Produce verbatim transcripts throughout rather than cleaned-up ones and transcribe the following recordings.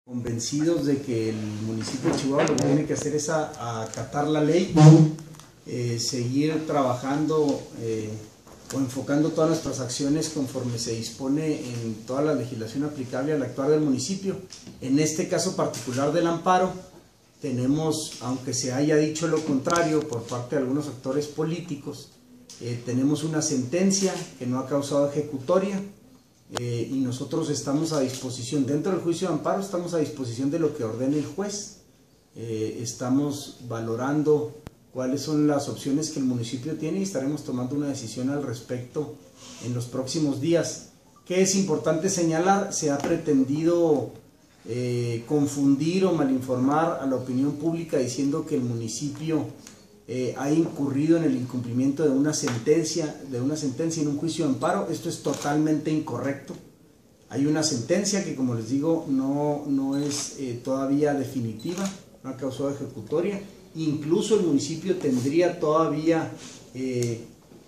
Convencidos de que el municipio de Chihuahua lo que tiene que hacer es a, a acatar la ley, eh, seguir trabajando eh, o enfocando todas nuestras acciones conforme se dispone en toda la legislación aplicable al actuar del municipio. En este caso particular del amparo, tenemos, aunque se haya dicho lo contrario por parte de algunos actores políticos, eh, tenemos una sentencia que no ha causado ejecutoria. Eh, y nosotros estamos a disposición, dentro del juicio de amparo estamos a disposición de lo que ordene el juez. Eh, estamos valorando cuáles son las opciones que el municipio tiene y estaremos tomando una decisión al respecto en los próximos días. ¿Qué es importante señalar? Se ha pretendido eh, confundir o malinformar a la opinión pública diciendo que el municipio Eh, ha incurrido en el incumplimiento de una sentencia, de una sentencia en un juicio de amparo. Esto es totalmente incorrecto. Hay una sentencia que, como les digo, no, no es eh, todavía definitiva, no ha causado ejecutoria. Incluso el municipio tendría todavía eh,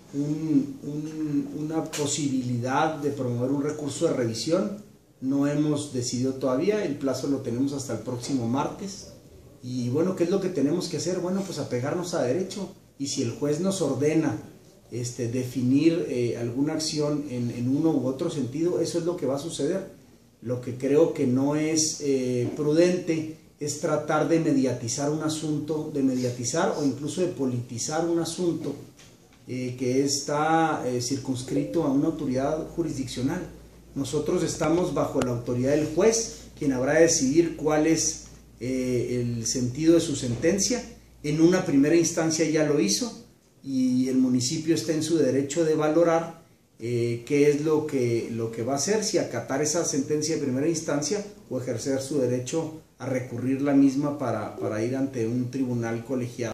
un, un, una posibilidad de promover un recurso de revisión. No hemos decidido todavía, el plazo lo tenemos hasta el próximo martes. Y bueno, ¿qué es lo que tenemos que hacer? Bueno, pues apegarnos a derecho, y si el juez nos ordena este, definir eh, alguna acción en, en uno u otro sentido, eso es lo que va a suceder. Lo que creo que no es eh, prudente es tratar de mediatizar un asunto, de mediatizar o incluso de politizar un asunto eh, que está eh, circunscrito a una autoridad jurisdiccional. Nosotros estamos bajo la autoridad del juez, quien habrá de decidir cuál es Eh, el sentido de su sentencia. En una primera instancia ya lo hizo y el municipio está en su derecho de valorar eh, qué es lo que, lo que va a hacer, si acatar esa sentencia de primera instancia o ejercer su derecho a recurrir la misma para, para ir ante un tribunal colegiado.